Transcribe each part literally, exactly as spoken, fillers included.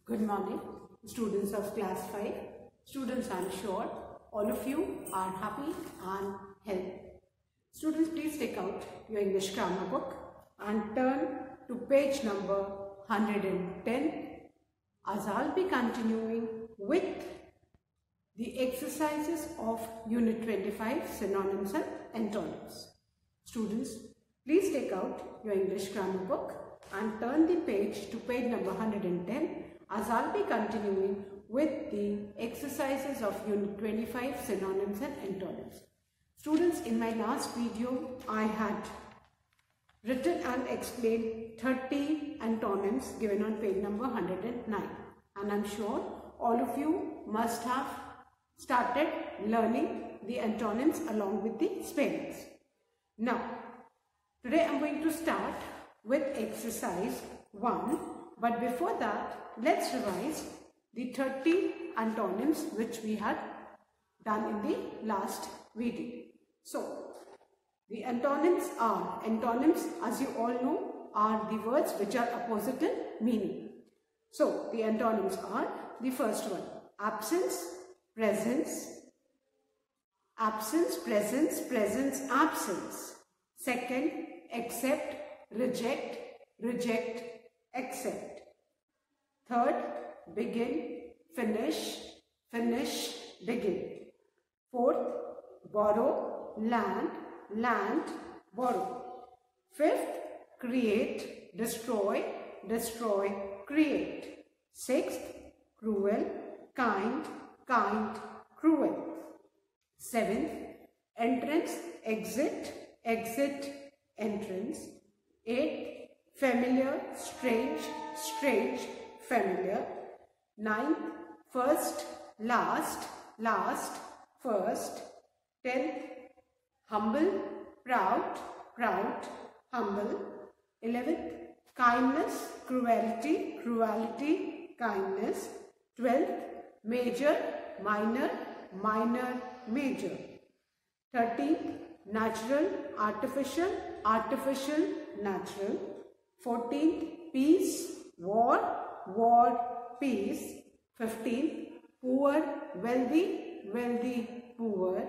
Good morning, students of class five. Students, I am sure all of you are happy and healthy. Students, please take out your English grammar book and turn to page number one hundred ten, as I'll be continuing with the exercises of Unit twenty-five, Synonyms and Antonyms. Students, please take out your English grammar book and turn the page to page number one hundred ten, as I'll be continuing with the exercises of Unit twenty-five, Synonyms and Antonyms. Students, in my last video, I had written and explained thirty antonyms given on page number one hundred nine. And I'm sure all of you must have started learning the antonyms along with the spellings. Now, today I'm going to start with exercise one. But before that, let's revise the thirty antonyms which we had done in the last video. So, the antonyms are, antonyms as you all know are the words which are opposite in meaning. So, the antonyms are the first one, absence, presence, absence, presence, presence, absence. Second, accept, reject, reject, accept. Third, begin, finish, finish, begin. Fourth, borrow, land, land, borrow. Fifth, create, destroy, destroy, create. Sixth, cruel, kind, kind, cruel. Seventh, entrance, exit, exit, entrance. Eighth, familiar, strange, strange, familiar. Ninth, first, last, last, first. Tenth, humble, proud, proud, humble. Eleventh, kindness, cruelty, cruelty, kindness. Twelfth, major, minor, minor, major. Thirteenth, natural, artificial, artificial, natural. Fourteenth, peace, war, war, peace. Fifteenth, poor, wealthy, wealthy, poor.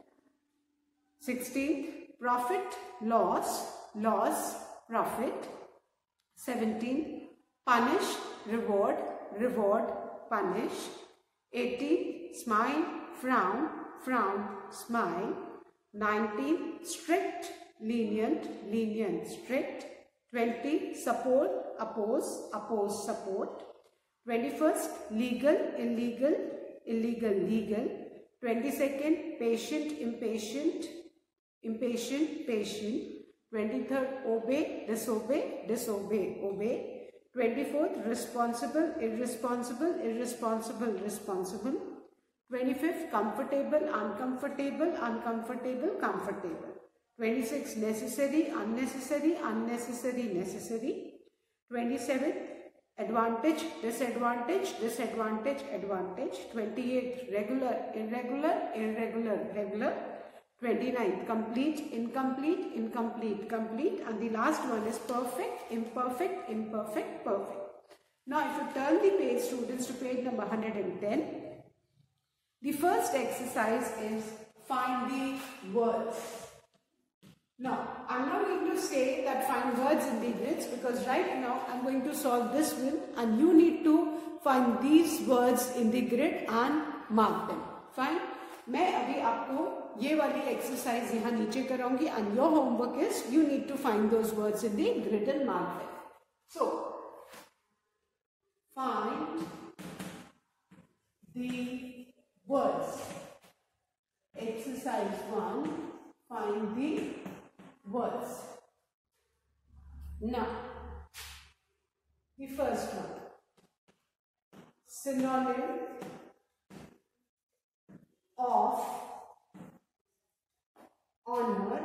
Sixteenth, profit, loss, loss, profit. Seventeenth, punish, reward, reward, punish. Eighteenth, smile, frown, frown, smile. Nineteenth, strict, lenient, lenient, strict. Twenty, support, oppose, oppose, support. Twenty-first, legal, illegal, illegal, legal. Twenty-second, patient, impatient, impatient, patient. Twenty-third, obey, disobey, disobey, obey. Twenty-fourth, responsible, irresponsible, irresponsible, responsible. Twenty-fifth, comfortable, uncomfortable, uncomfortable, comfortable. Twenty-sixth, necessary, unnecessary, unnecessary, necessary. Twenty-seventh, advantage, disadvantage, disadvantage, advantage. Twenty-eighth, regular, irregular, irregular, regular. Twenty-ninth, complete, incomplete, incomplete, complete. And the last one is perfect, imperfect, imperfect, perfect. Now, if you turn the page, students, to page number one hundred ten, the first exercise is find the words. Now, I am not going to say that find words in the grids, because right now I am going to solve this one and you need to find these words in the grid and mark them. Fine? मैं अभी आपको ये वाली exercise यहाँ नीचे कराऊंगी and your homework is you need to find those words in the grid and mark them. So, find the words. Exercise one, find the words. Now, the first one, synonym of honor,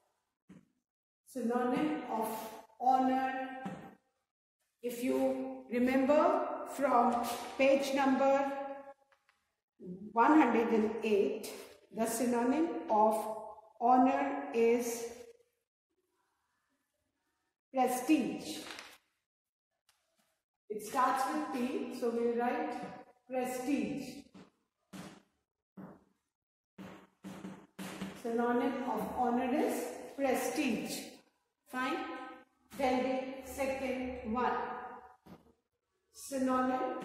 synonym of honor. If you remember from page number one hundred eight, the synonym of honor is prestige. It starts with P, so we'll write prestige. Synonym of honor is prestige. Fine. Then the second one. Synonym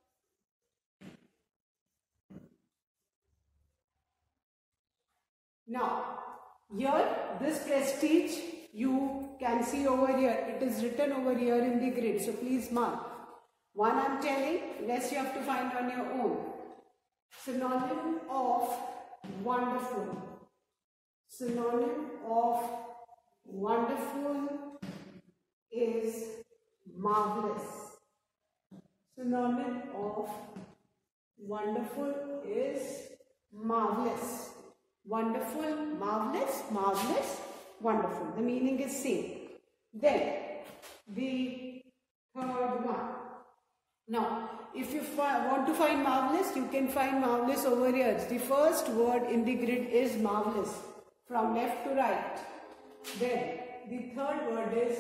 now here this prestige you can see over here, it is written over here in the grid, so please mark. One I am telling, rest you have to find on your own. Synonym of wonderful. Synonym of wonderful is marvelous. Synonym of wonderful is marvelous. Wonderful, marvelous, marvelous, wonderful. The meaning is same. Then the third one. Now, if you want to find marvelous, you can find marvelous over here. The first word in the grid is marvelous, from left to right. Then the third word is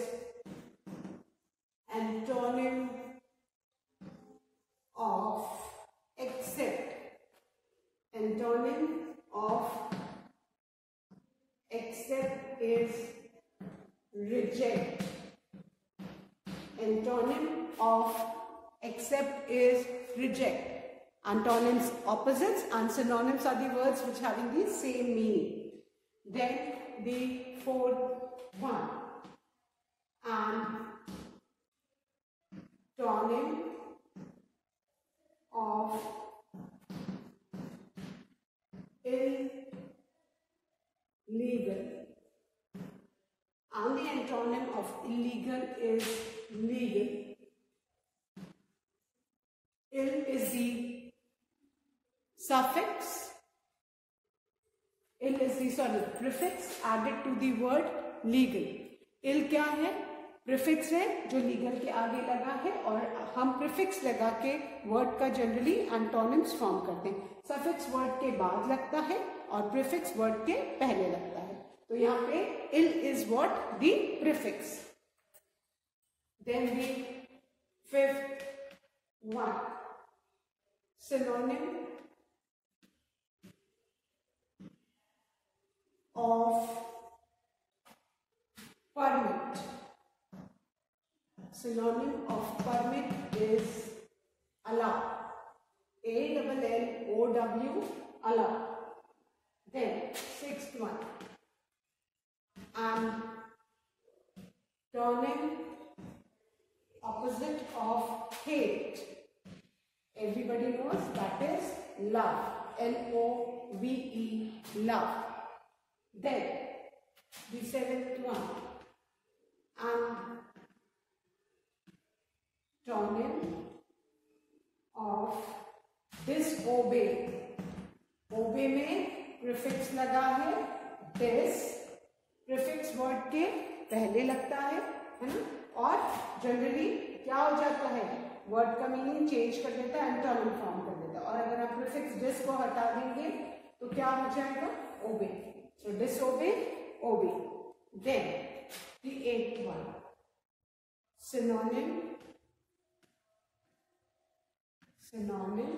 antonym of accept. Antonym of accept is reject. Antonym of accept is reject. Antonyms, opposites, and synonyms are the words which having the same meaning. Then the fourth one. Antonym of illegal. And the antonym of illegal is legal. Ill is the suffix. Ill is the sorry prefix added to the word legal. Ill क्या है? Prefix है जो legal के आगे लगा है और हम prefix लगा के word का generally antonyms form करते हैं. Suffix word के बाद लगता है और prefix word के पहले लगता है. तो यहाँ पे ill is what? The prefix. Then the fifth one. Synonym of permit. Synonym of permit is allow. A double L O W, allow. Then sixth one. Antonym, opposite of hate. Everybody knows that is love. L O V E, love. Then the seventh one. Antonym of disobey. Obey में prefix लगा है dis. Prefix word के पहले लगता है, है ना? और जनरली क्या हो जाता है? वर्ड का मीनिंग चेंज कर देता है, एंटोनिम फॉर्म कर देता है. और अगर आप प्रीफिक्स डिस को हटा देंगे तो क्या हो जाएगा? Obey. So disobey, obey. Then the eighth one. Synonym synonym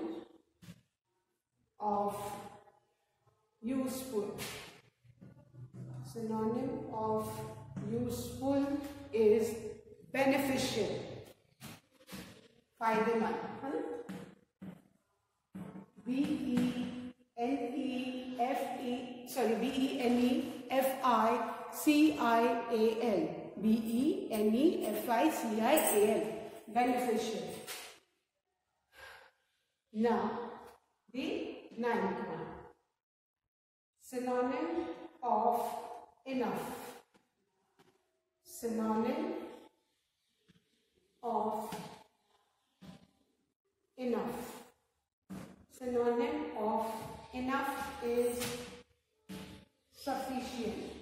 of useful. Synonym of useful is beneficial. फायदेमंद, है ना? B E N E F E sorry B E N E F I C I A L. B E N E F I C I A L. Beneficial. Now the ninth one. Synonym of enough. Synonym of enough. Synonym of enough is sufficient.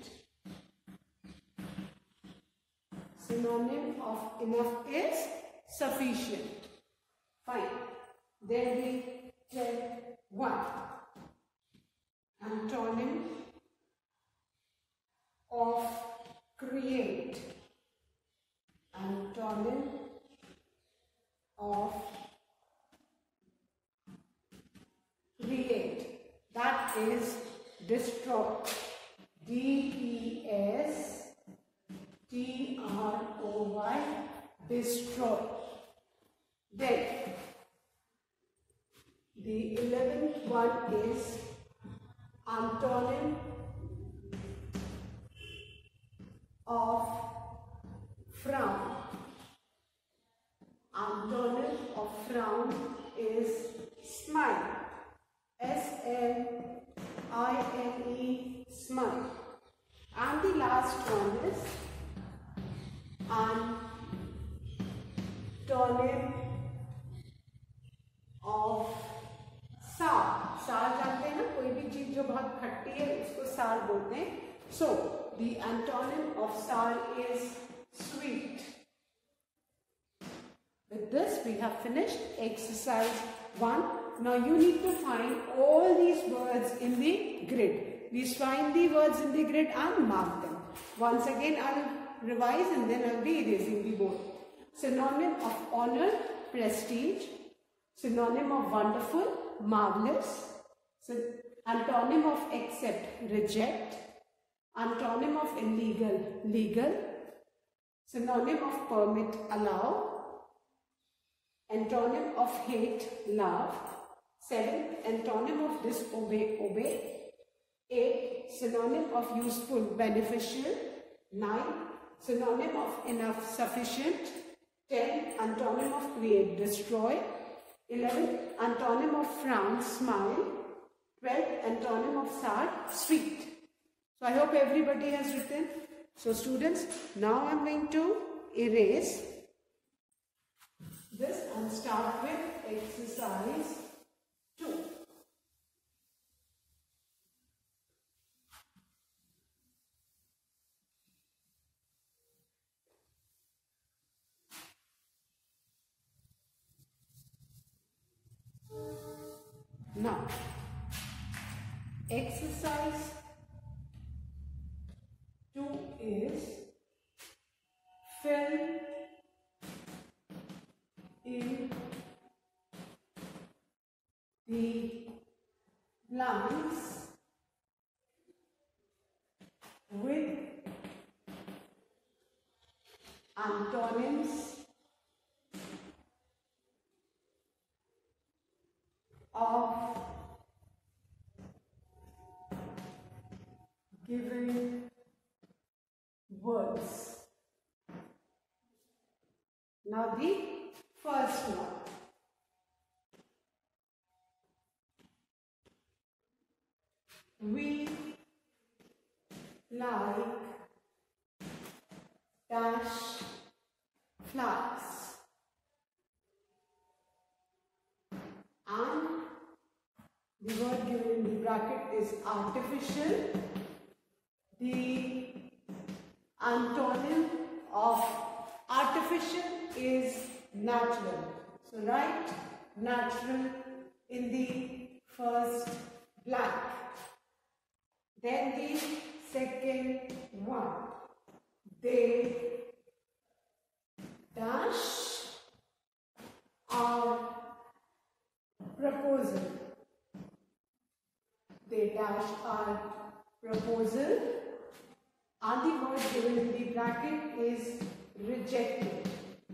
Synonym of enough is sufficient. Fine. Then we get one. Antonym of create. Antonym of create. That is destroy. D E S T R O Y, destroy. Then the eleventh one is antonym of frown. Antonym of frown is smile. S M I N E, smile. And the last one is antonym of sour. Sour जानते हैं ना, कोई भी चीज जो बहुत खट्टी है उसको sour बोलते हैं. So the antonym of sour is sweet. With this we have finished exercise one. Now you need to find all these words in the grid. Please find the words in the grid and mark them. Once again I'll revise and then I'll be erasing the board. Synonym of honor, prestige. Synonym of wonderful, marvelous. So, antonym of accept, reject. Antonym of illegal, legal. Synonym of permit, allow. Antonym of hate, love. Seven, antonym of disobey, obey. Eight, synonym of useful, beneficial. Nine, synonym of enough, sufficient. Ten, antonym of create, destroy. Eleven, antonym of frown, smile. Twelve, antonym of sad, sweet. So I hope everybody has written. So students, now I am going to erase this and start with exercise two. Now, exercise two is fill in the blanks with antonyms of given words. Now the first one. We like dash flowers. And the word given in the bracket is artificial. The antonym of artificial is natural. So write natural in the first blank. Then the second one. They dash our proposal. They dash our proposal. And the word given in the bracket is rejected.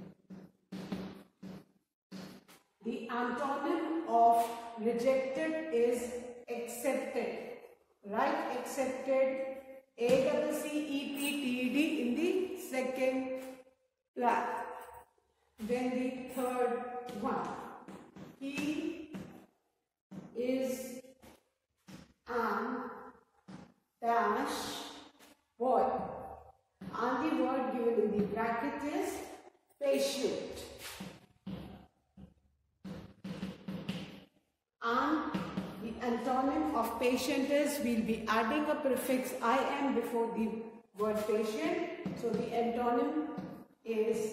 The antonym of rejected is accepted. Write accepted, A C C E P T D in the second blank. Then the third one. He is an dash boy. And the word given in the bracket is patient. And the antonym of patient is, we'll be adding a prefix I am before the word patient. So the antonym is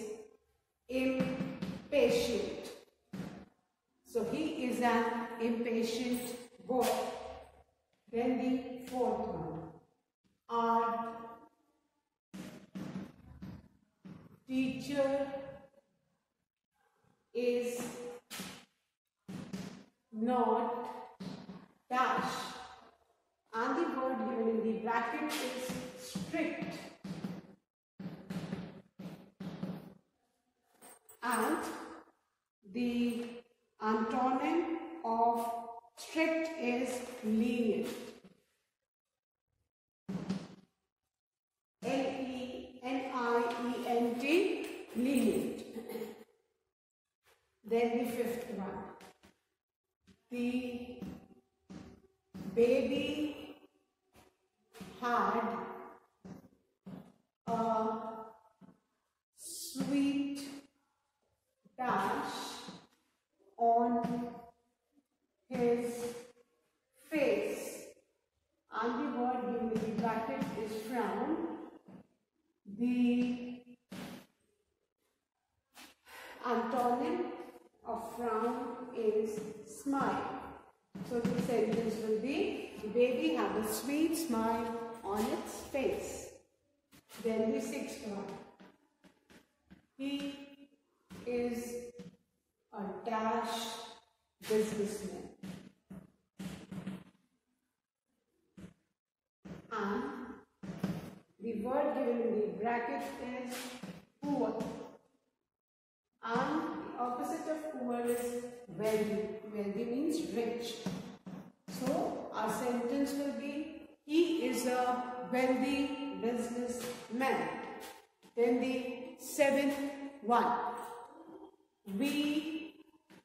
impatient. So he is an impatient boy. Then the fourth one. Our teacher is not dash, and the word given in the bracket is strict, and the antonym of strict is lenient. L E N I E N T, lenient. Then the fifth one. The baby had a sweet dash on his face, and the word given in the bracket is frown. The antonym of frown is smile. So the sentence will be, the baby had a sweet smile on its face. Then the sixth one. He is a dash businessman. And the word given in the bracket is poor. And the opposite of poor is wealthy. Wealthy means rich. So our sentence will be, he is a wealthy businessman. Then the seventh one. We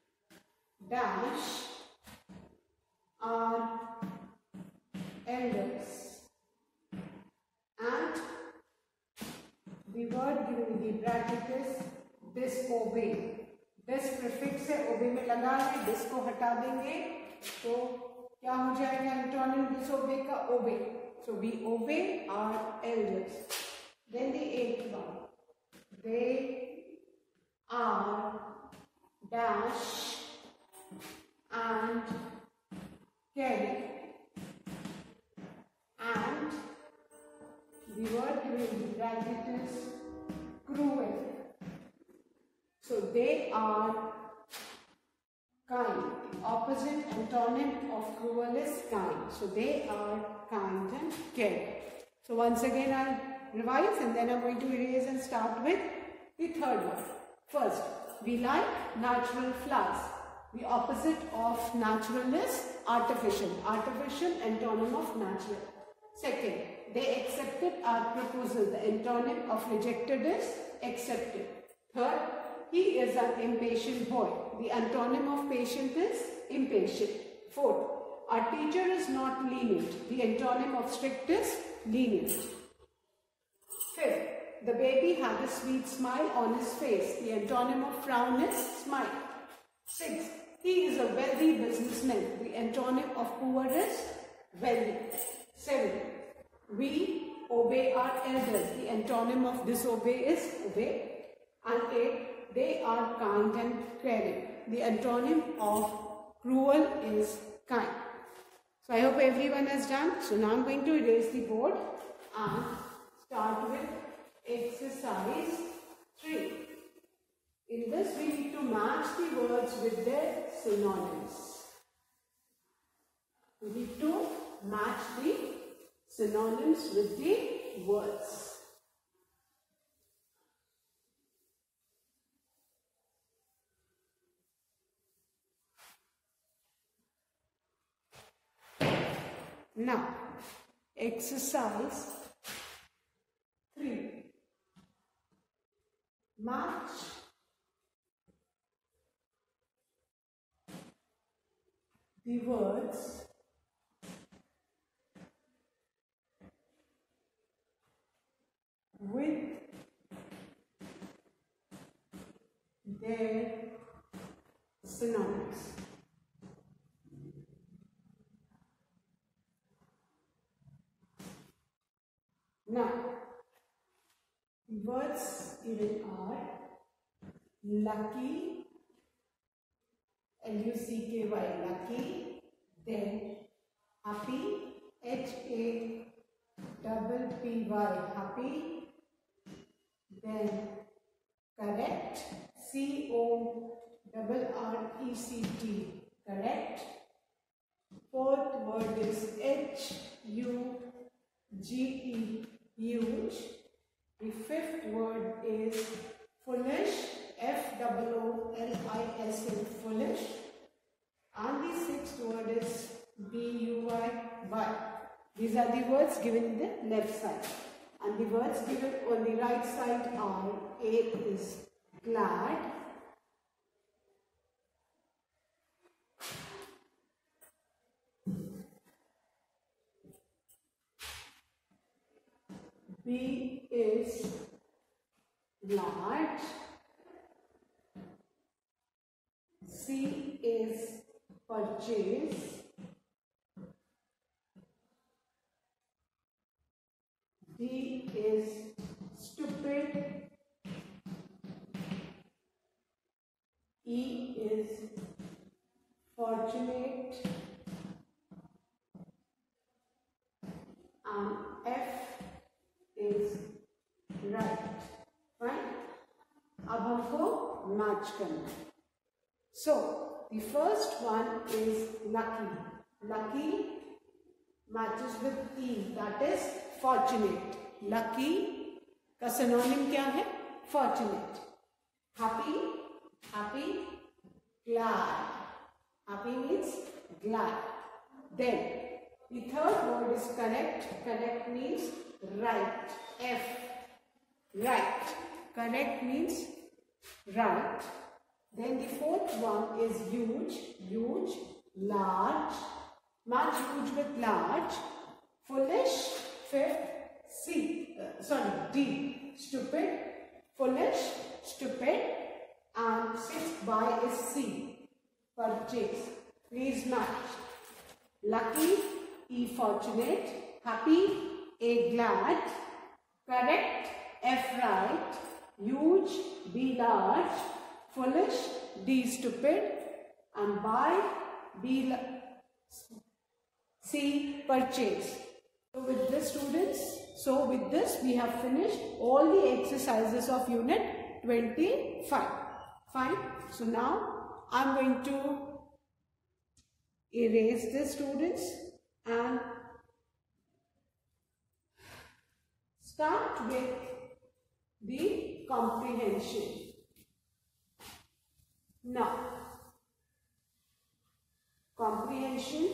dash our elders, and the word given in the bracket is disobey. Dis prefix है obey में लगा है, dis को हटा देंगे तो क्या हो जाएगा antonym disobey का obey. So we obey our elders. Then the eighth one. They are dash and carry, and the word given in the bracket is cruel. So they are kind. The opposite antonym of cruel is kind. So they are kind and caring. So once again I'll revise, and then I'm going to erase and start with the third one. First, we like natural flowers. The opposite of natural is artificial. Artificial, antonym of natural. Second, they accepted our proposal. The antonym of rejected is accepted. Third, he is an impatient boy. The antonym of patient is impatient. Fourth, our teacher is not lenient. The antonym of strict is lenient. Fifth, the baby had a sweet smile on his face. The antonym of frown is smile. Sixth, he is a wealthy businessman. The antonym of poor is wealthy. Seventh, we obey our elders. The antonym of disobey is obey. And eighth, they are kind and caring. The antonym of cruel is kind. So I hope everyone has done. So now I'm going to erase the board and start with exercise three. In this we need to match the words with their synonyms. We need to match the synonyms with the words. Now, exercise three. Match the words with their synonyms. Now, the words given are lucky, L U C K Y, lucky, then happy, H A double P Y, happy, then correct, C O double R E C T. Correct. Fourth word is H U G E, huge. The fifth word is foolish, F O O L I S H, foolish. And the sixth word is B U I, but. These are the words given in the left side. And the words given on the right side are, A is glad, B is large, C is purchase, D is stupid, E is fortunate, and F is right. Right? अब हमको match करना है. So the first one is lucky. Lucky matches with E, that is fortunate. Lucky का synonym क्या है? Fortunate. Happy, happy, glad. Happy means glad. Then the third word is correct. Correct means right. F. Right. Correct means right. Then the fourth one is huge. Huge. Large. Much huge with large. Foolish. Fifth. C. Uh, sorry. D. Stupid. Foolish. Stupid. And sixth by is C. Purchase. Please match. Lucky. E. Fortunate. Happy. A. Glad. Correct. F. Right. Huge. B. Large. Foolish. D. Stupid. And by B. C. Purchase. So with this, students, so with this we have finished all the exercises of unit twenty-five. Fine. So now I am going to erase this, students, and start with the comprehension. Now, comprehension,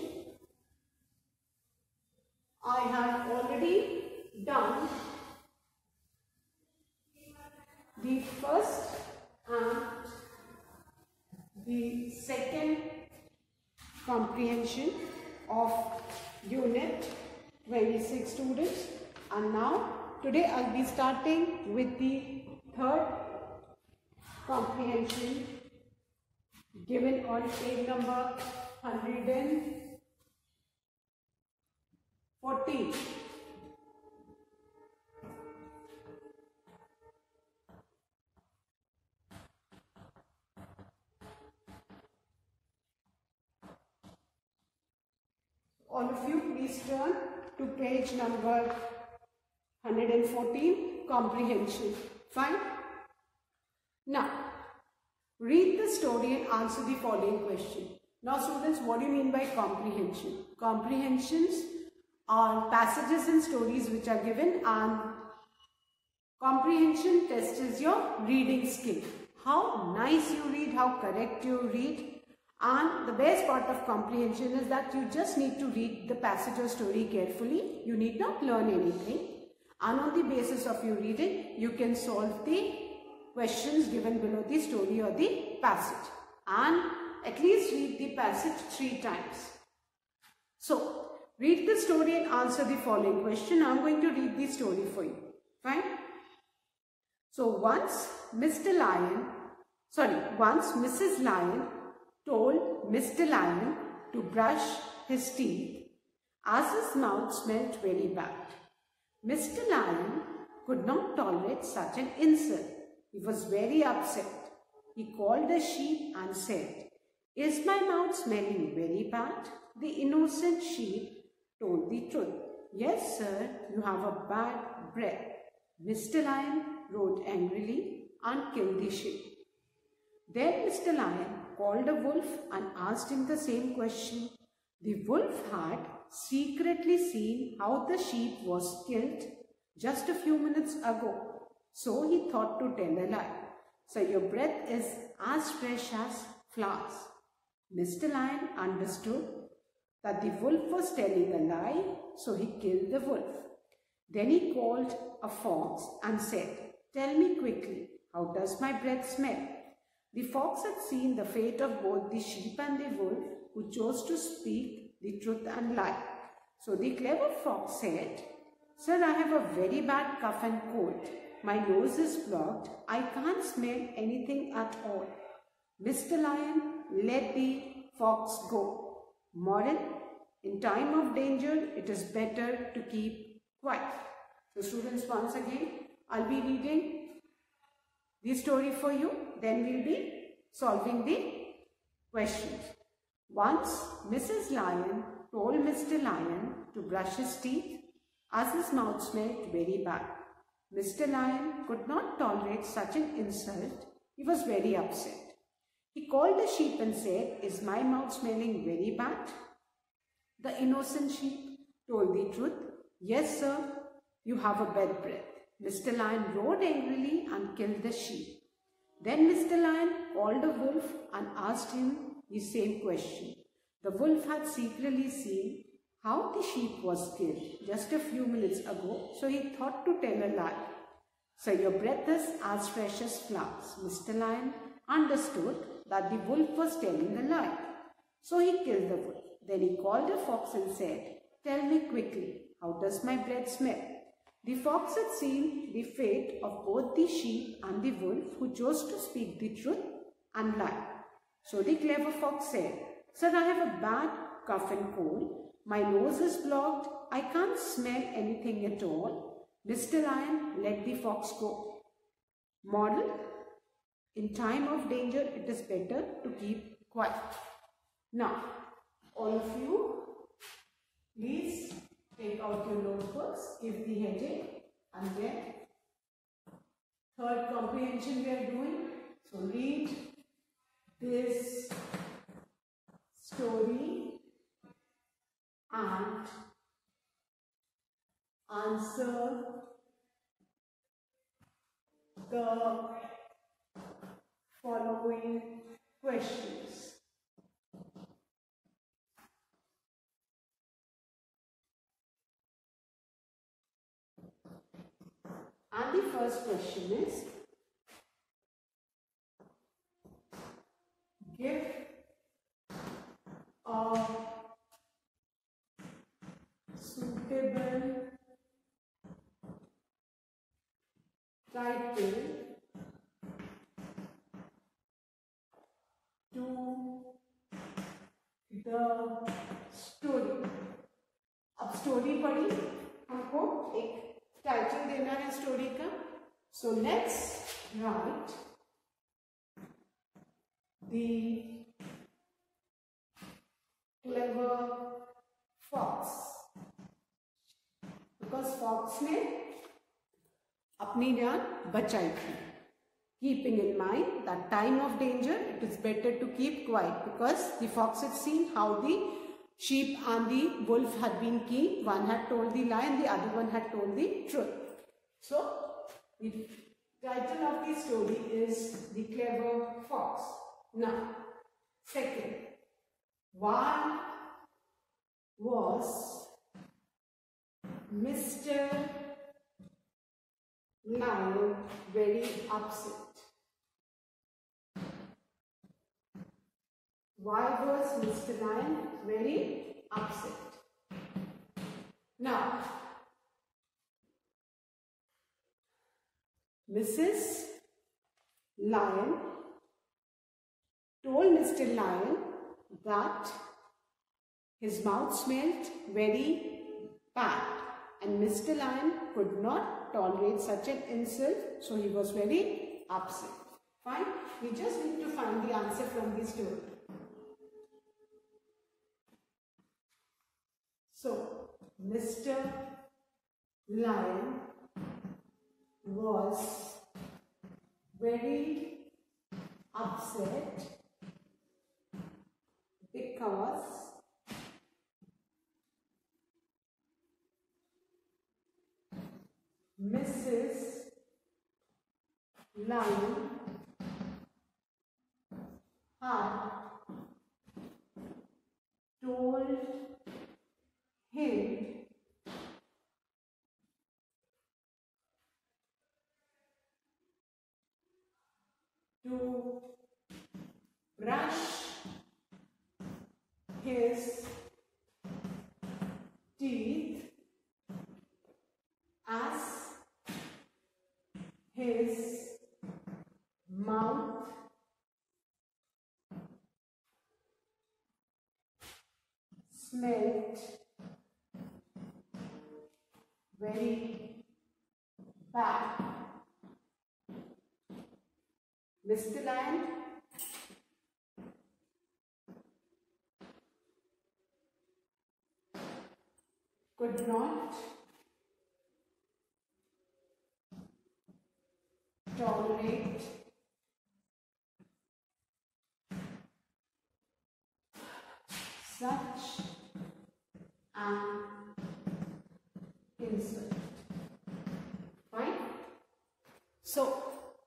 I have already done the first and the second comprehension of unit twenty-six, students, and now today I'll be starting with the third comprehension given on page number one hundred fourteen. All of you, please turn to page number one hundred fourteen, comprehension. Fine. Now, read the story and answer the following question. Now, students, what do you mean by comprehension? Comprehensions are passages and stories which are given, and comprehension tests your reading skill. How nice you read, how correct you read. And the best part of comprehension is that you just need to read the passage or story carefully. You need not learn anything. And on the basis of your reading, you can solve the questions given below the story or the passage. And at least read the passage three times. So, read the story and answer the following question. I am going to read the story for you. Fine? So, once Mister Lion, sorry, once Missus Lion told Mister Lion to brush his teeth as his mouth smelled very bad. Mister Lion could not tolerate such an insult. He was very upset. He called the sheep and said, "Is my mouth smelling very bad?" The innocent sheep told the truth. "Yes, sir, you have a bad breath." Mister Lion roared angrily and killed the sheep. Then Mister Lion called a wolf and asked him the same question. The wolf had secretly seen how the sheep was killed just a few minutes ago, so he thought to tell a lie. So your breath is as fresh as flowers. Mister Lion understood that the wolf was telling a lie, so he killed the wolf. Then he called a fox and said, "Tell me quickly, how does my breath smell?" The fox had seen the fate of both the sheep and the wolf, who chose to speak the truth and lie. So the clever fox said, "Sir, I have a very bad cough and cold. My nose is blocked. I can't smell anything at all." Mister Lion let the fox go. Moral: in time of danger, it is better to keep quiet. So students, once again, I'll be reading the story for you. Then we'll be solving the questions. Once, Missus Lion told Mister Lion to brush his teeth as his mouth smelled very bad. Mister Lion could not tolerate such an insult. He was very upset. He called the sheep and said, "Is my mouth smelling very bad?" The innocent sheep told the truth. "Yes, sir, you have a bad breath." Mister Lion roared angrily and killed the sheep. Then Mister Lion called a wolf and asked him the same question. The wolf had secretly seen how the sheep was killed just a few minutes ago, so he thought to tell a lie. So your breath is as fresh as flowers. Mister Lion understood that the wolf was telling a lie, so he killed the wolf. Then he called a fox and said, "Tell me quickly, how does my breath smell?" The fox had seen the fate of both the sheep and the wolf, who chose to speak the truth and lie. So the clever fox said, "Sir, I have a bad cough and cold. My nose is blocked. I can't smell anything at all." Mister Lion let the fox go. Moral: in time of danger, it is better to keep quiet. Now, all of you, please take out your notebooks, give the heading, and then third comprehension we are doing. So read this story and answer the following questions. And the first question is, give a suitable title to the story. अब story पढ़ी, हमको एक title देना है story का. So let's write the clever fox, because fox ने अपनी जान बचाई थी. Keeping in mind that time of danger, it is better to keep quiet, because the fox had seen how the sheep and the wolf had been killed. One had told the lie and the other one had told the truth. So, the title of the story is The Clever Fox. Now, second, why was Mister Lion very upset? Why was Mister Lion very upset? Now, Missus Lion told Mister Lion that his mouth smelled very bad, and Mister Lion could not tolerate such an insult, so he was very upset. Fine, we just need to find the answer from the story. So, Mister Lion was very upset because Missus Lion had told him to brush his teeth as his mouth smelled very bad. Mister Lion could not tolerate such an insult. Fine? So,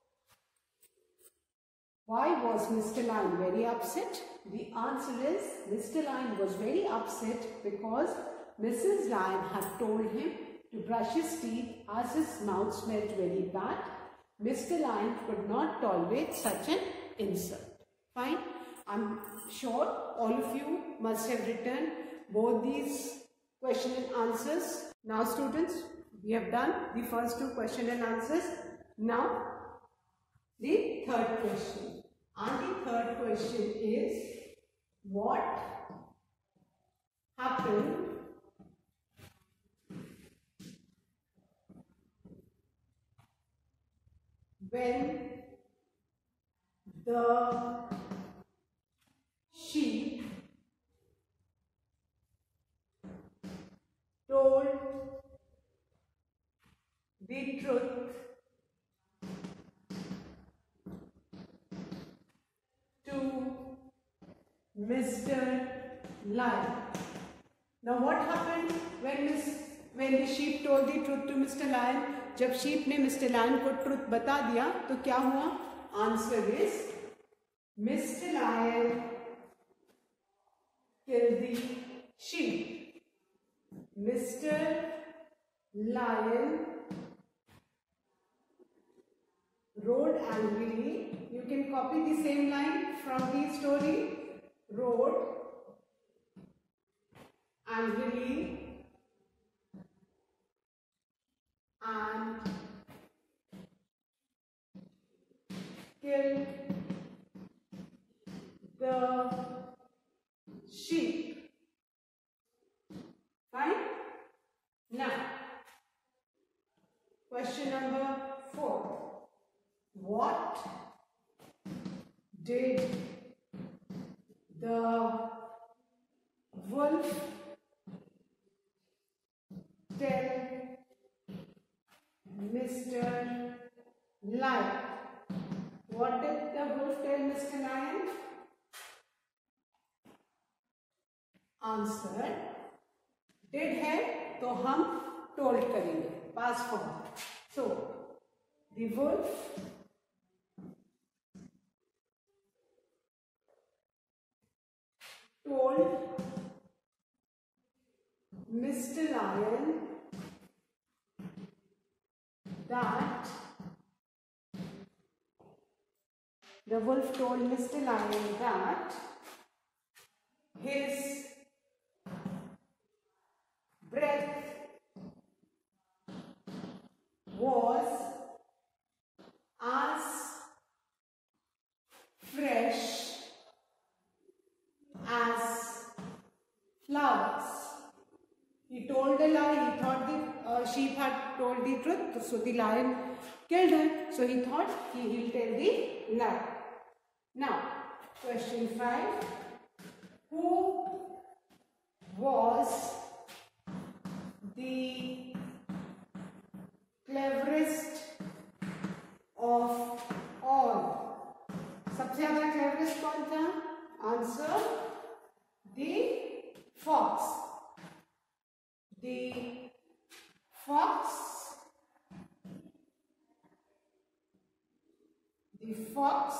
why was Mister Lion very upset? The answer is Mister Lion was very upset because Missus Lion had told him to brush his teeth as his mouth smelled very bad. Mister Lion could not tolerate such an insult. Fine? I'm sure all of you must have written both these question and answers. Now students, we have done the first two question and answers. Now the third question. And the third question is, what happened when the sheep told the truth to Mister Lion? Now what happened when Miss when the sheep told the truth to Mister Lion? जब sheep ने Mister Lion को truth बता दिया तो क्या हुआ? Answer is Mister Lion killed the sheep. Mister Lion rode angrily. You can copy the same line from the story. Rode angrily and killed the sheep. Fine? Now, question number four. What did the wolf tell Mister Lion? What did the wolf tell Mister Lion? Answer did है तो हम told करेंगे past form. So the wolf told Mister Lion that the wolf told Mister Lion that his breath was as fresh as flowers. He told a lie. He thought the uh, sheep had told the truth, so the lion killed her. So he thought he will tell the lie. Now, question five. Who was the cleverest of all? सबसे ज्यादा cleverest कौन था? Answer the fox. The fox the fox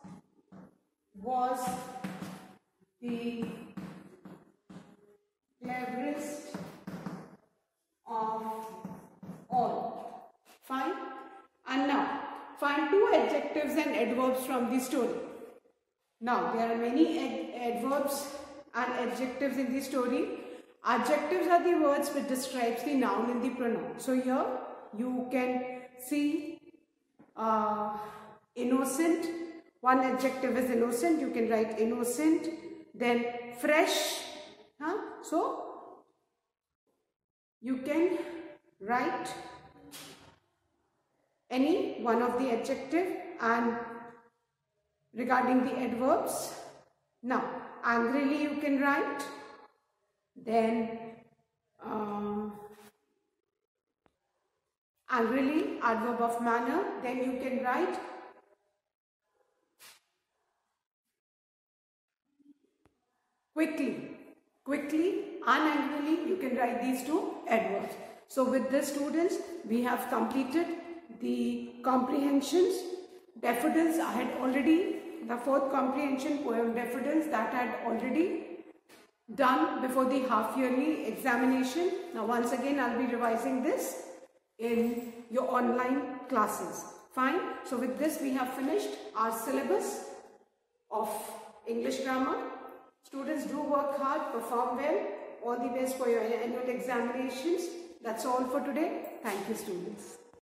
was the cleverest of all. Fine. And now find two adjectives and adverbs from the story. Now there are many ad adverbs and adjectives in the story. Adjectives are the words which describes the noun in the pronoun. So here you can see uh, innocent. One adjective is innocent. You can write innocent. Then fresh. Huh? So you can write any one of the adjective. And regarding the adverbs, now angrily you can write. Then uh, angrily, adverb of manner. Then you can write quickly. Quickly and angrily, you can write these two adverbs. So with this, students, we have completed the comprehensions. Daffodils, I had already, the fourth comprehension poem Daffodils, that I had already done before the half yearly examination. Now once again, I'll be revising this in your online classes. Fine. So with this, we have finished our syllabus of English grammar. Students, do work hard, perform well. All the best for your annual examinations. That's all for today. Thank you, students.